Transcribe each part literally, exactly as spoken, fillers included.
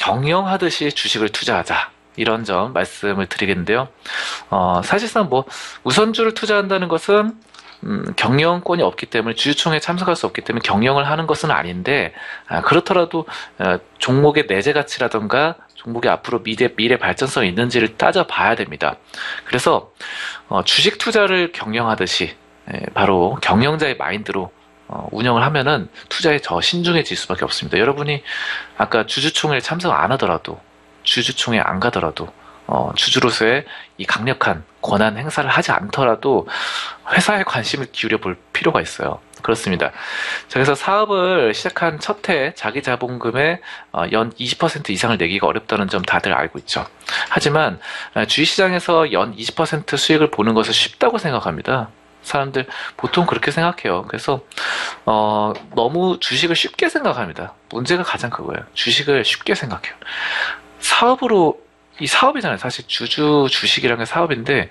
경영하듯이 주식을 투자하자. 이런 점 말씀을 드리겠는데요. 어, 사실상 뭐 우선주를 투자한다는 것은 음, 경영권이 없기 때문에 주주총회에 참석할 수 없기 때문에 경영을 하는 것은 아닌데, 아, 그렇더라도 어, 종목의 내재 가치라던가 종목이 앞으로 미래, 미래 발전성이 있는지를 따져봐야 됩니다. 그래서 어, 주식 투자를 경영하듯이 예, 바로 경영자의 마인드로 어, 운영을 하면은 투자에 더 신중해질 수밖에 없습니다. 여러분이 아까 주주총회에 참석 안 하더라도, 주주총회 안 가더라도, 어, 주주로서의 이 강력한 권한 행사를 하지 않더라도 회사에 관심을 기울여 볼 필요가 있어요. 그렇습니다. 자, 그래서 사업을 시작한 첫 해 자기 자본금의 어, 연 이십 퍼센트 이상을 내기가 어렵다는 점 다들 알고 있죠. 하지만 어, 주식시장에서 연 이십 퍼센트 수익을 보는 것은 쉽다고 생각합니다. 사람들 보통 그렇게 생각해요. 그래서 어, 너무 주식을 쉽게 생각합니다. 문제가 가장 그거예요. 주식을 쉽게 생각해요. 사업으로, 이 사업이잖아요. 사실 주주 주식이라는 게 사업인데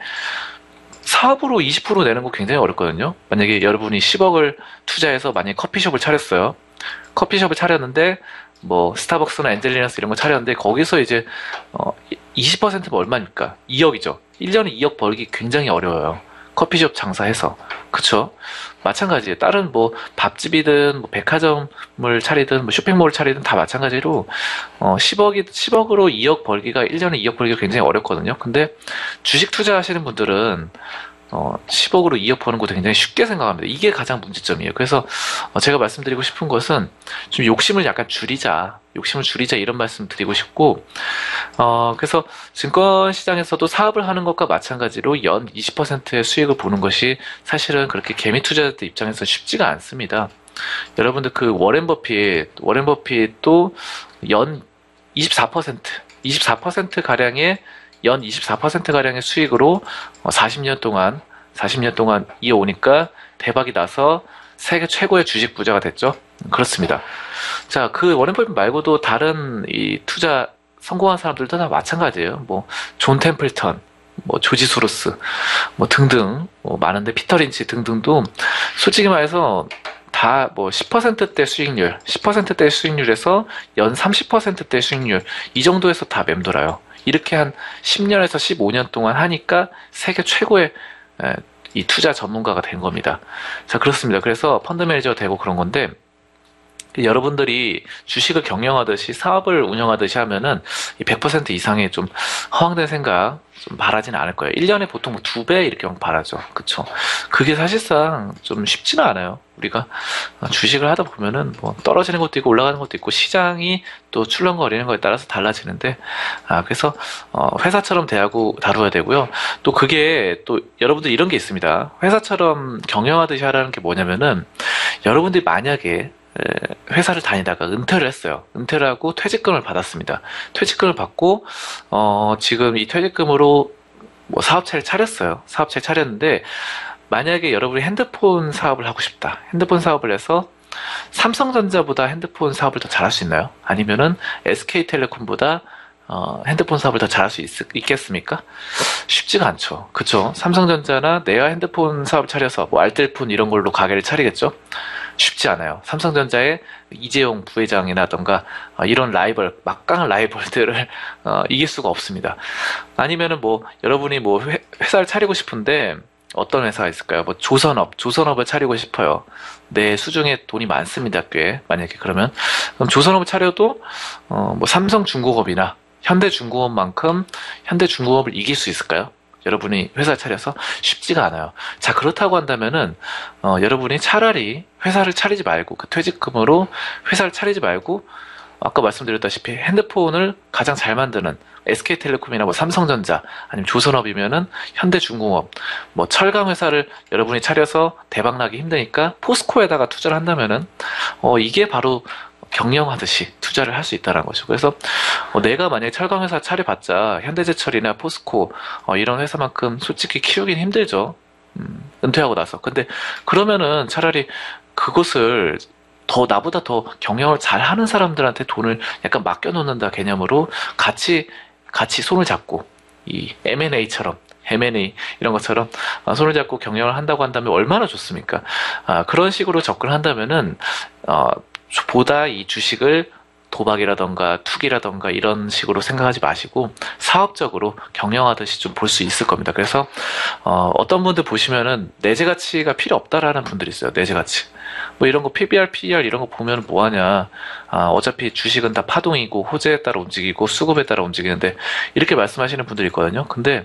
사업으로 이십 퍼센트 내는 거 굉장히 어렵거든요. 만약에 여러분이 십억을 투자해서 만약에 커피숍을 차렸어요. 커피숍을 차렸는데 뭐 스타벅스나 엔젤리너스 이런 거 차렸는데 거기서 이제 어 이십 퍼센트면 얼마입니까? 이억이죠. 일 년에 이억 벌기 굉장히 어려워요. 커피숍 장사해서. 그쵸? 마찬가지예요. 다른 뭐 밥집이든 뭐 백화점을 차리든 뭐 쇼핑몰을 차리든 다 마찬가지로 어 십억이 십억으로 이억 벌기가 일 년에 이억 벌기가 굉장히 어렵거든요. 근데 주식 투자하시는 분들은 어 십억으로 이억 버는 것도 굉장히 쉽게 생각합니다. 이게 가장 문제점이에요. 그래서 어 제가 말씀드리고 싶은 것은 좀 욕심을 약간 줄이자. 욕심을 줄이자 이런 말씀 드리고 싶고, 어, 그래서 증권시장에서도 사업을 하는 것과 마찬가지로 연 이십 퍼센트의 수익을 보는 것이 사실은 그렇게 개미 투자자들 입장에서 쉽지가 않습니다. 여러분들 그 워렌 버핏, 워렌 버핏도 연 이십사 퍼센트, 이십사 퍼센트 가량의 연 이십사 퍼센트 가량의 수익으로 사십 년 동안, 사십 년 동안 이어오니까 대박이 나서 세계 최고의 주식 부자가 됐죠. 그렇습니다. 자, 그 워렌 버핏 말고도 다른 이 투자 성공한 사람들도 다 마찬가지예요. 뭐 존 템플턴, 뭐 조지 소로스, 뭐 등등 뭐 많은데 피터 린치 등등도 솔직히 말해서 다 뭐 십 퍼센트대 수익률, 십 퍼센트대 수익률에서 연 삼십 퍼센트대 수익률 이 정도에서 다 맴돌아요. 이렇게 한 십 년에서 십오 년 동안 하니까 세계 최고의 에, 이 투자 전문가가 된 겁니다. 자, 그렇습니다. 그래서 펀드 매니저가 되고 그런 건데, 여러분들이 주식을 경영하듯이 사업을 운영하듯이 하면은 이 백 퍼센트 이상의 좀 허황된 생각 좀 바라진 않을 거예요. 일 년에 보통 두 배 이렇게 바라죠. 그쵸? 그게 사실상 좀 쉽지는 않아요. 우리가 주식을 하다 보면은 뭐 떨어지는 것도 있고 올라가는 것도 있고 시장이 또 출렁거리는 거에 따라서 달라지는데, 아, 그래서 어, 회사처럼 대하고 다루어야 되고요. 또 그게 또 여러분들 이런 게 있습니다. 회사처럼 경영하듯이 하라는 게 뭐냐면은 여러분들이 만약에 회사를 다니다가 은퇴를 했어요. 은퇴를 하고 퇴직금을 받았습니다. 퇴직금을 받고 어, 지금 이 퇴직금으로 뭐 사업체를 차렸어요. 사업체를 차렸는데 만약에 여러분이 핸드폰 사업을 하고 싶다. 핸드폰 사업을 해서 삼성전자보다 핸드폰 사업을 더 잘할 수 있나요? 아니면은 에스케이텔레콤보다 어, 핸드폰 사업을 더 잘할 수 있, 있겠습니까? 쉽지가 않죠. 그쵸? 삼성전자나 내가 핸드폰 사업을 차려서 뭐 알뜰폰 이런 걸로 가게를 차리겠죠? 쉽지 않아요. 삼성전자의 이재용 부회장이라던가 어, 이런 라이벌, 막강한 라이벌들을 어, 이길 수가 없습니다. 아니면은 뭐 여러분이 뭐 회, 회사를 차리고 싶은데 어떤 회사가 있을까요? 뭐 조선업, 조선업을 차리고 싶어요. 내 수중에 돈이 많습니다, 꽤. 만약에 그러면 그럼 조선업을 차려도 어, 뭐 삼성중공업이나 현대중공업만큼 현대중공업을 이길 수 있을까요? 여러분이 회사를 차려서 쉽지가 않아요. 자, 그렇다고 한다면은 어, 여러분이 차라리 회사를 차리지 말고 그 퇴직금으로 회사를 차리지 말고 아까 말씀드렸다시피 핸드폰을 가장 잘 만드는 에스케이텔레콤이나 뭐 삼성전자 아니면 조선업이면은 현대중공업 뭐 철강 회사를 여러분이 차려서 대박 나기 힘드니까 포스코에다가 투자를 한다면은 어, 이게 바로 경영하듯이 투자를 할 수 있다는 거죠. 그래서 어, 내가 만약에 철강 회사 차려봤자 현대제철이나 포스코 어, 이런 회사만큼 솔직히 키우긴 힘들죠. 음, 은퇴하고 나서. 근데 그러면은 차라리 그것을 더 나보다 더 경영을 잘하는 사람들한테 돈을 약간 맡겨놓는다 개념으로 같이 같이 손을 잡고 이 엠 앤 에이처럼 엠 앤 에이 이런 것처럼 어, 손을 잡고 경영을 한다고 한다면 얼마나 좋습니까? 아, 그런 식으로 접근한다면은 어, 보다 이 주식을 도박이라던가 투기라던가 이런 식으로 생각하지 마시고 사업적으로 경영하듯이 좀 볼 수 있을 겁니다. 그래서 어, 어떤 분들 보시면은 내재 가치가 필요 없다라는 분들이 있어요. 내재 가치. 뭐 이런 거 피비알, 피이알 이런 거 보면 뭐하냐. 아, 어차피 주식은 다 파동이고 호재에 따라 움직이고 수급에 따라 움직이는데 이렇게 말씀하시는 분들이 있거든요. 근데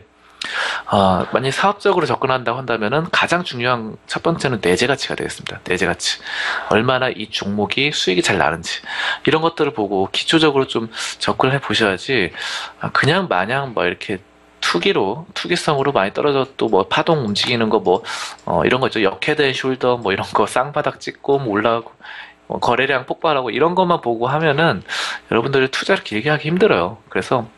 어, 만약 사업적으로 접근한다고 한다면은 가장 중요한 첫 번째는 내재 가치가 되겠습니다. 내재 가치. 얼마나 이 종목이 수익이 잘 나는지. 이런 것들을 보고 기초적으로 좀 접근을 해 보셔야지, 아, 그냥 마냥 뭐 이렇게 투기로, 투기성으로 많이 떨어져도 뭐 파동 움직이는 거 뭐, 어, 이런 거 있죠. 역헤드 앤 숄더 뭐 이런 거 쌍바닥 찍고 뭐 올라가고, 어, 거래량 폭발하고 이런 것만 보고 하면은 여러분들이 투자를 길게 하기 힘들어요. 그래서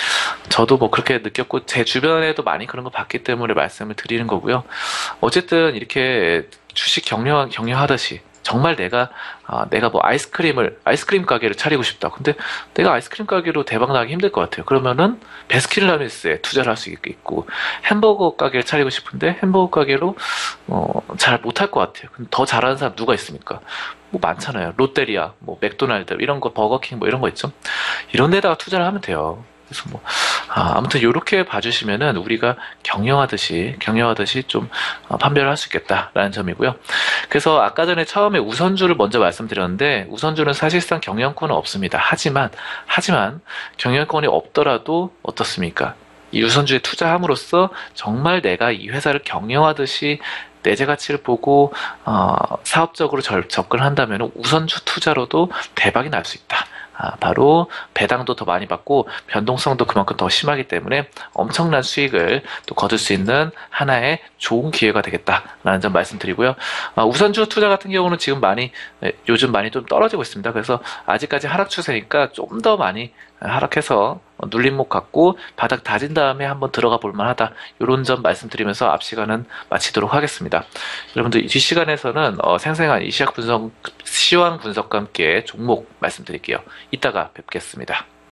저도 뭐 그렇게 느꼈고 제 주변에도 많이 그런 거 봤기 때문에 말씀을 드리는 거고요. 어쨌든 이렇게 주식 경영 경영하듯이 정말 내가 아, 내가 뭐 아이스크림을 아이스크림 가게를 차리고 싶다. 근데 내가 아이스크림 가게로 대박 나기 힘들 것 같아요. 그러면은 베스킨라빈스에 투자를 할 수 있고, 햄버거 가게를 차리고 싶은데 햄버거 가게로 어, 잘 못할 것 같아요. 근데 더 잘하는 사람 누가 있습니까? 뭐 많잖아요. 롯데리아, 뭐 맥도날드 이런 거, 버거킹 뭐 이런 거 있죠. 이런 데다가 투자를 하면 돼요. 그래서 뭐 아, 아무튼 이렇게 봐주시면은 우리가 경영하듯이 경영하듯이 좀 어, 판별을 할 수 있겠다라는 점이고요. 그래서 아까 전에 처음에 우선주를 먼저 말씀드렸는데 우선주는 사실상 경영권은 없습니다. 하지만 하지만 경영권이 없더라도 어떻습니까? 이 우선주에 투자함으로써 정말 내가 이 회사를 경영하듯이 내재 가치를 보고 어, 사업적으로 절, 접근한다면 우선주 투자로도 대박이 날 수 있다. 아, 바로 배당도 더 많이 받고 변동성도 그만큼 더 심하기 때문에 엄청난 수익을 또 거둘 수 있는 하나의 좋은 기회가 되겠다라는 점 말씀드리고요. 아, 우선주 투자 같은 경우는 지금 많이 요즘 많이 좀 떨어지고 있습니다. 그래서 아직까지 하락 추세니까 좀 더 많이 하락해서 눌림목 갖고 바닥 다진 다음에 한번 들어가 볼 만하다. 이런 점 말씀드리면서 앞 시간은 마치도록 하겠습니다. 여러분들 이 시간에서는 어, 생생한 이 시황 분석, 시황 분석과 함께 종목 말씀드릴게요. 이따가 뵙겠습니다.